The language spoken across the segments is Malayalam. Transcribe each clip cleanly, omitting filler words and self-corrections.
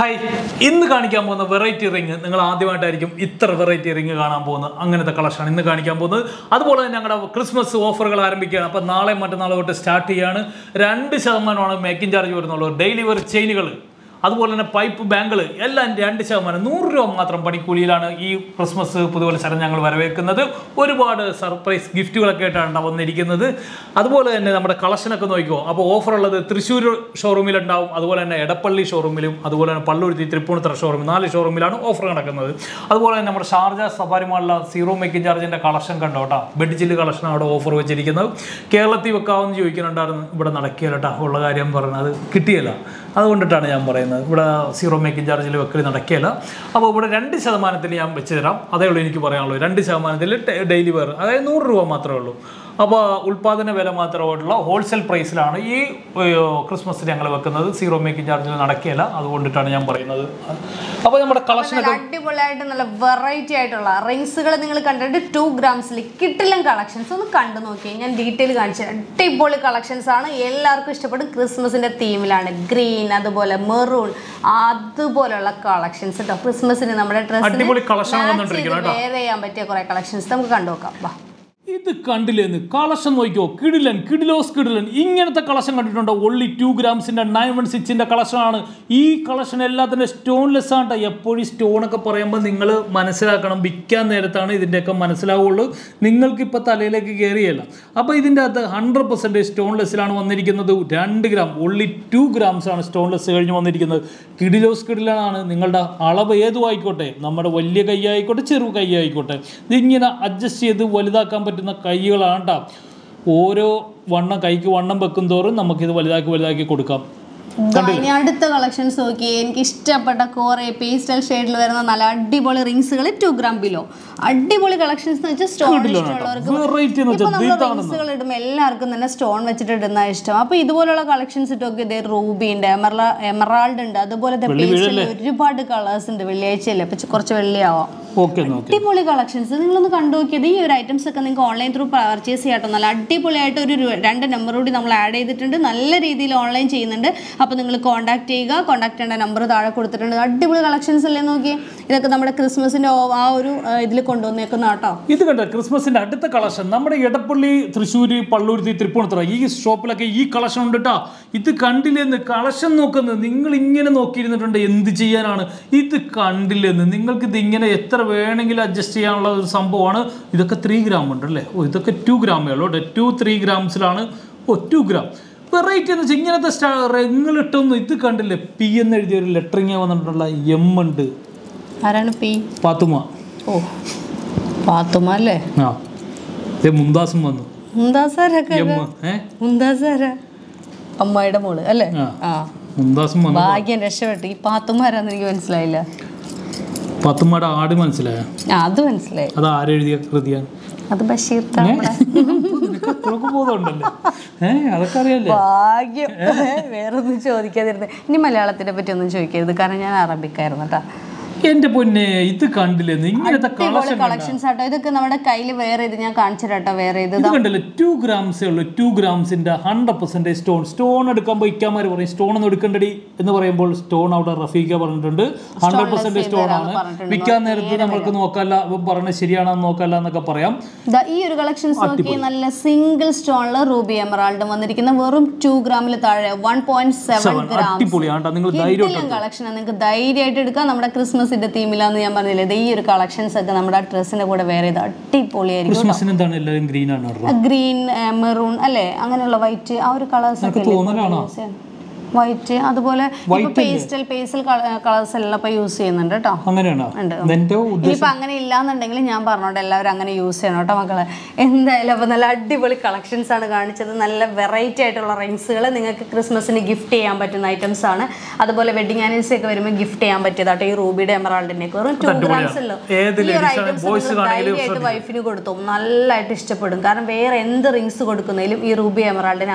Hi, in the Kanikam, the variety ring, Nangadi, Itra variety ring, Angana the collection in the Kanikam, other Christmas offer Arambica, Nala Matanalo to start here, Randy Sherman on a making charge or daily work chain. That's why a pipe bangle, Ella and Yantishaman, Nuru Matram Panikulana, E. Christmas, Pudul Saranangal Varavek, one word surprise gift to a cat and Navanikan. Otherwise, a collection of Konoiko, about offer the Thrissur showroom now, other than Edappally showroom, other than Palluruthy, Trippunithura showroom, Nali showroom, offer another. Otherwise, number Sharjah, Safarimala, zero making charge in a collection candota, Bedchili collection out of offer which you can know. Kaladi account you can under but not a Kerata, Holagarium or another Kitila. That's what I am saying. Zero making charge is very important. About 2 ശതമാനത്തിൽ ഞാൻ വെച്ചുതരാം. അതേ ഉള്ളൂ എനിക്ക് പറയാനുള്ളൂ. 2 ശതമാനത്തിൽ ഡെയിലി വെയർ. അതായത് 100 രൂപ മാത്രമേ ഉള്ളൂ. അപ്പോൾ ഉൽപാദന വില മാത്രമുള്ള ഹോൾസെയിൽ പ്രൈസിലാണ് ഈ ക്രിസ്മസിന് ഞങ്ങൾ വെക്കുന്നത്. സീറോ മേക്കിംഗ് ചാർജിൽ നടക്കില്ല. അതുകൊണ്ടിട്ടാണ് ഞാൻ പറയുന്നത്. അപ്പോൾ നമ്മുടെ കളക്ഷൻ ഒക്കെ അടിപൊളിയായിട്ട് നല്ല വെറൈറ്റി ആയിട്ടുള്ള റിംഗ്സുകൾ നിങ്ങൾ കണ്ടിട്ട് 2 ഗ്രാംസിൽ കിട്ടില്ലൻ കളക്ഷൻസ് ഒന്ന് കണ്ടു നോക്കിയേ. ഞാൻ ഡീറ്റെയിൽ കാണിച്ചു തരാം. അടിപൊളി കളക്ഷൻസ് ആണ്. എല്ലാവർക്കും ഇഷ്ടപ്പെടും. ക്രിസ്മസിന്റെ തീമിലാണ്. ഗ്രീൻ അതുപോലെ മെറൂൺ അതുപോലെയുള്ള കളക്ഷൻസ് കേട്ടോ. ക്രിസ്മസിന് നമ്മുടെ ഡ്രസ്സിന് വെയർ ചെയ്യാൻ പറ്റിയ കുറേ കളക്ഷൻസ് നമുക്ക് കണ്ടു നോക്കാം. വാ. This is collection noiko, Kidilos Kidilan, Ingata collection only 2 grams in the 916 in the collection. E collection ella than a stoneless santa, a pori stone a paramba, Ningle, Manasela can be can eratani, the deca Manasela Ulu, Ningle Kipatale Gariela. Up within that 100% stoneless on the 10 gram, only 2 grams on stoneless surgeon on the Kidilos Kidilan, Ningalda, Alaba Edu Ikote, number Valia Ikote, Cheruka Ikote. The Nina adjust the Valida company. Kayualanta Oro one Kaiki one number Kundoran, Namaki Valaki Kodaka. The collections okay, and Kistapata core, a pastel shade, Adiboli rings 2 gram below. Adiboli collections just stone rings stone vegeted in the stomach. Idola collections took their ruby and emerald and other bowl the pastel part colors in the village, Lepicorchelia. Okay, no. Tipoli collections, your items are coming online through purchase here on the Ladipoli random number would add it into the online chain. Contact and a number of the collections. This Christmas in our Christmas in the collection. Number Edappally, Thrissur, Palluruthy, Thripunithura. This shop like a collection on the top. It's the candle in the collection. No, the Ningle Indian and Oki in the Indiana. It's the candle in the Ningle Kidingan, Ether, Vanilla, Justian, Samboana. It's a 3 gram. It's a 2 gram. 2-3 grams. 2 grams. Right in the singing at the star, regular tone with the country, P and the lettering on the Yem and P. Patuma. Oh, Patumale. No. The Mundas Manu. Mundasara, Mundasara. A Maidamole. Mundas Manu. I can assure you, Patumar and the UN Slayer. Patumada Ardimansla. Ah, the Winslet. Other Aridia. That's Bashir. Where are the Chodia? Nimalala Tibetan Choke, the Karana Arabic Karmata. Endapone, the candle, the collections are the Canada Kylie where the Kanchirata where 2 grams, 2 grams in the 100% stone. Stone at the Kambai camera or stone on the country in the variable stone out of Rafika 100% stone. We can Nokala, Barana Siriana, Nokala, and the Kapariam. The year collections are a single stone, ruby emerald, one that in the room 2 gram 1.7 grams. Collection and the ideated Christmas. The theme the collections are the dress in a very Christmas in green and green, maroon, white, our colors. White, white pastel colors use and if use in the collections are variety rings Christmas gift items wedding anniversary gift ruby emerald 2 grams ruby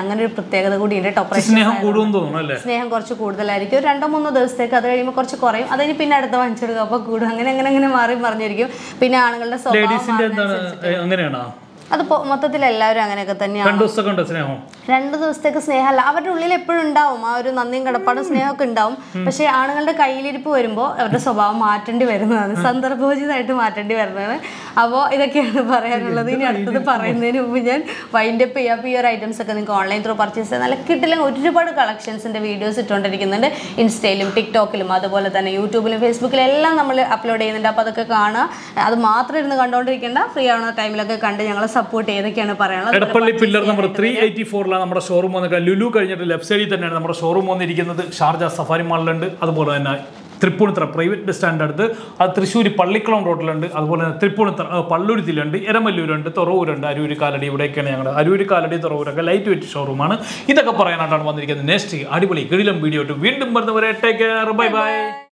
emerald Sneham Korchu Kudalaric, random on the stake, other Korchu Korea, other pin at the Vanchur of a good Hangana Mari Marnerico, Pinangal, ladies in the അത് മൊത്തത്തിൽ എല്ലാവരും അങ്ങനെയൊക്കെ തന്നെയാണ്. 2 ദിവസമൊക്കെ ഉണ്ടോ സ്നേഹം? 2 ദിവസത്തേക്ക് സ്നേഹമല്ല, അവരുടെ ഉള്ളിൽ എപ്പോഴും ഉണ്ടാവും ആ ഒരു നന്ദിയും കടപ്പാടും സ്നേഹമൊക്കെ ഉണ്ടാവും. പക്ഷെ ആണുങ്ങളുടെ കയ്യിലിരിപ്പ് വരുമ്പോൾ അവരുടെ സ്വഭാവം മാറ്റേണ്ടി വരുന്നതാണ്, സന്ദർഭോചിതമായിട്ട് മാറ്റേണ്ടി വരുന്നതാണ്. അപ്പോൾ ഇതൊക്കെയാണ് പറയാനുള്ളത്. ഇനി അടുത്തത് പറയുന്നതിന് മുമ്പ് ഞാൻ വൈൻഡപ്പ് ചെയ്യാം. അപ്പോൾ ഈ ഒരു ഐറ്റംസ് ഒക്കെ നിങ്ങൾക്ക് ഓൺലൈൻ ത്രൂ പർച്ചേസ് ചെയ്യാൻ നല്ല കിട്ടില്ല ഒരുപാട് കളക്ഷൻസിൻ്റെ വീഡിയോസ് ഇട്ടുകൊണ്ടിരിക്കുന്നുണ്ട്. ഇൻസ്റ്റയിലും ടിക്ടോക്കിലും അതുപോലെ തന്നെ യൂട്യൂബിലും ഫേസ്ബുക്കിലും എല്ലാം നമ്മൾ അപ്ലോഡ് ചെയ്യുന്നുണ്ട്. അപ്പോൾ അതൊക്കെ കാണുക. അത് മാത്രം ഇരുന്ന് കണ്ടുകൊണ്ടിരിക്കേണ്ട, ഫ്രീ ആവുന്ന ടൈമിലൊക്കെ കണ്ട് ഞങ്ങളെ സപ്പോർട്ട് ചെയ്തൊക്കെയാണ് പറയാനുള്ളത്. എടപ്പള്ളി പില്ലർ നമ്പർ 384 നമ്മുടെ ഷോറൂം വന്നിട്ട് ലുലു കഴിഞ്ഞിട്ട് ലെഫ്റ്റ് സൈഡിൽ തന്നെയാണ് നമ്മുടെ ഷോറൂം വന്നിരിക്കുന്നത്. ഷാർജ സഫാരി മാളിലുണ്ട്. അതുപോലെ തന്നെ തൃപ്പൂണിത്തുറ പ്രൈവറ്റ് ബസ് സ്റ്റാൻഡ് അടുത്ത്, അത് തൃശ്ശൂർ പള്ളിക്കുളം റോഡിലുണ്ട്. അതുപോലെ തന്നെ തൃപ്പൂണിത്തുറ പള്ളുരുത്തിയിലുണ്ട്, എരമല്ലൂരുണ്ട്, തുറവൂരുണ്ട്, അരൂർ കാലടി. ഇവിടെയൊക്കെയാണ് ഞങ്ങളുടെ അരൂർ കാലടി തുറവൂരൊക്കെ ലൈറ്റ് വെയിറ്റ് ഷോറൂമാണ്. ഇതൊക്കെ പറയാനായിട്ടാണ് വന്നിരിക്കുന്നത്. നെക്സ്റ്റ് അടിപൊളി കിടിലം വീഡിയോ വീണ്ടും വരുന്നവരെ ടേക്ക് കെയർ, ബൈ ബൈ.